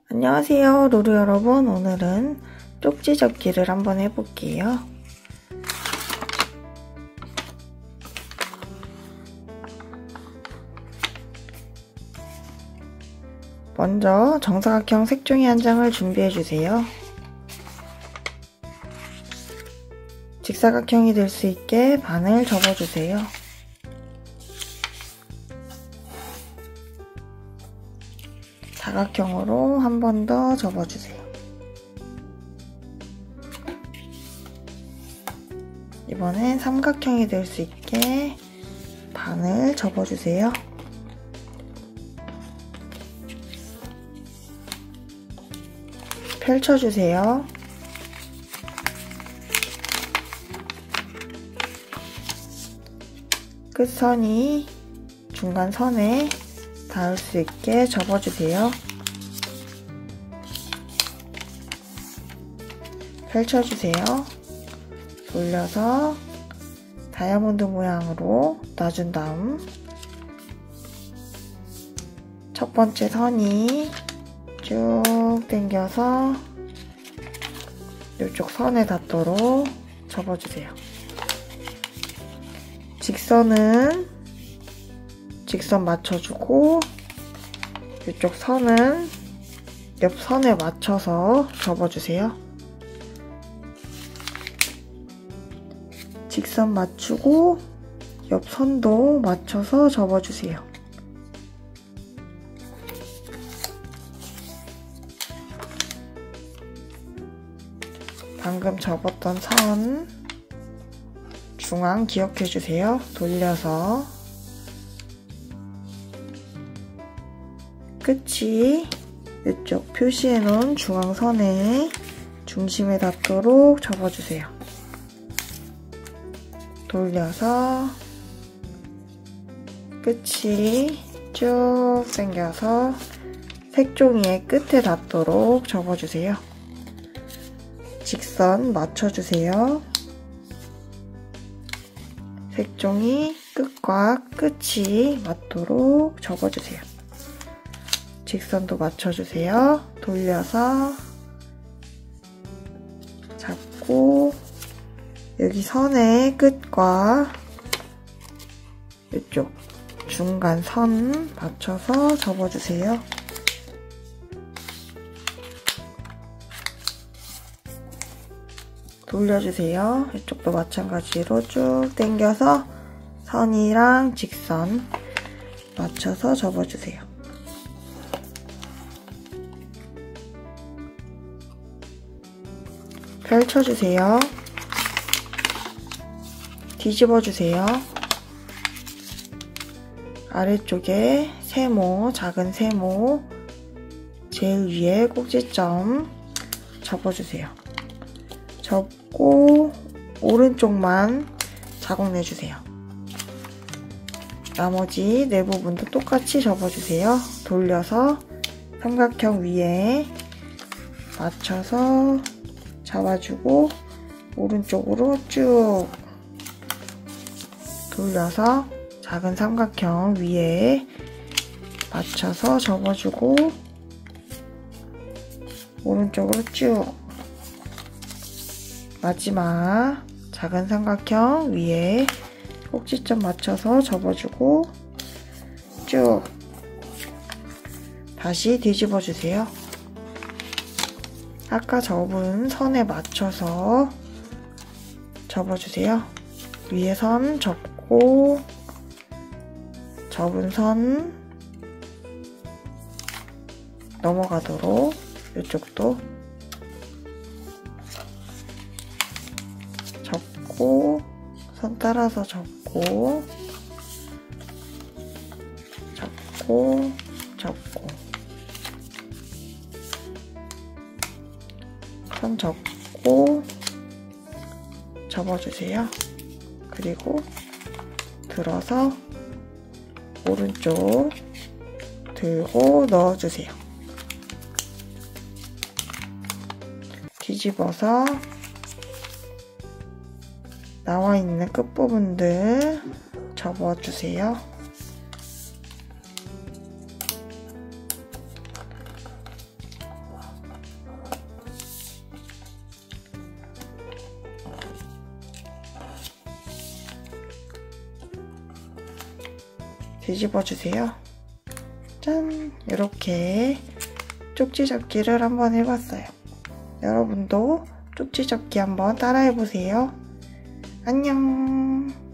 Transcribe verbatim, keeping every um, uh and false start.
안녕하세요 로루 여러분. 오늘은 쪽지 접기를 한번 해볼게요. 먼저 정사각형 색종이 한 장을 준비해주세요. 직사각형이 될 수 있게 반을 접어주세요. 사각형으로 한 번 더 접어주세요. 이번엔 삼각형이 될 수 있게 반을 접어주세요. 펼쳐주세요. 끝선이 중간 선에 닿을 수 있게 접어주세요. 펼쳐주세요. 돌려서 다이아몬드 모양으로 놔준 다음 첫 번째 선이 쭉 당겨서 이쪽 선에 닿도록 접어주세요. 직선은 직선 맞춰주고 이쪽 선은 옆 선에 맞춰서 접어주세요. 직선 맞추고 옆 선도 맞춰서 접어주세요. 방금 접었던 선 중앙 기억해주세요. 돌려서 끝이 이쪽 표시해놓은 중앙선에 중심에 닿도록 접어주세요. 돌려서 끝이 쭉 당겨서 색종이의 끝에 닿도록 접어주세요. 직선 맞춰주세요. 색종이 끝과 끝이 맞도록 접어주세요. 직선도 맞춰주세요. 돌려서 잡고 여기 선의 끝과 이쪽 중간 선 맞춰서 접어주세요. 돌려주세요. 이쪽도 마찬가지로 쭉 당겨서 선이랑 직선 맞춰서 접어주세요. 펼쳐주세요. 뒤집어주세요. 아래쪽에 세모, 작은 세모 제일 위에 꼭지점 접어주세요. 접고 오른쪽만 자국 내주세요. 나머지 네 부분도 똑같이 접어주세요. 돌려서 삼각형 위에 맞춰서 잡아주고 오른쪽으로 쭉 돌려서 작은 삼각형 위에 맞춰서 접어주고 오른쪽으로 쭉 마지막 작은 삼각형 위에 꼭지점 맞춰서 접어주고 쭉 다시 뒤집어 주세요. 아까 접은 선에 맞춰서 접어주세요. 위에 선 접고 접은 선 넘어가도록 이쪽도 접고 선 따라서 접고 접고 접고 선 접고 접어주세요. 그리고 들어서 오른쪽 들고 넣어주세요. 뒤집어서 나와있는 끝부분들 접어주세요. 뒤집어 주세요. 짠! 이렇게 쪽지 접기를 한번 해봤어요. 여러분도 쪽지 접기 한번 따라해보세요. 안녕!